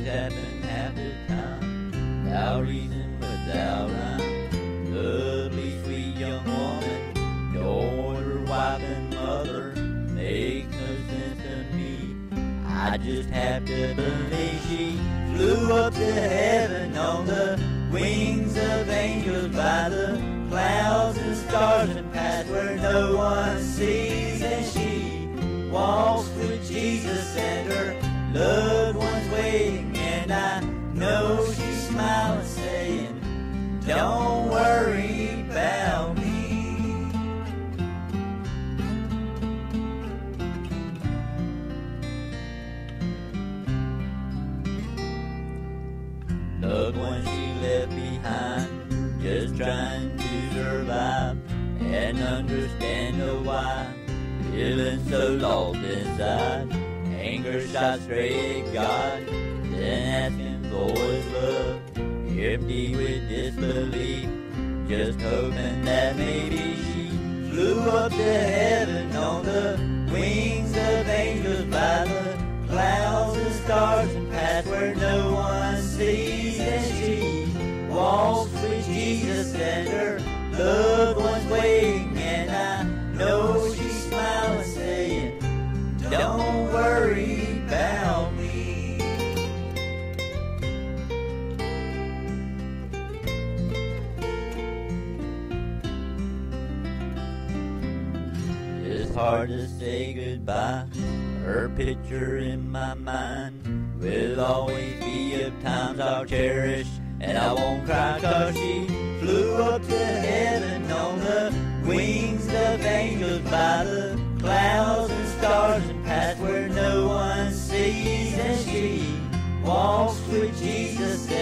happened half the time, without reason, without rhyme. Lovely, sweet young woman, daughter, wife, and mother, makes no sense to me. I just have to believe she flew up to heaven on the wings of angels, by the clouds and stars, and past where no one sees. And she walks with Jesus and her loved ones waiting, and I know she's smiling, saying, don't worry about me. Loved ones she left behind, just trying to survive and understand the why. Feeling so lost inside, anger shot straight at God, then asking for His love, empty with disbelief, just hoping that maybe she flew up to heaven on the wings of angels, by the clouds and stars, and past where no one sees. And she walks with Jesus and her loved ones waiting, and I know she's smiling, saying, don't worry about me. It's hard to say goodbye. Her picture in my mind will always be of times I'll cherish, and I won't cry 'cause she flew up to heaven on the wings of angels, by the clouds and stars, and past where no one sees. And she walks with Jesus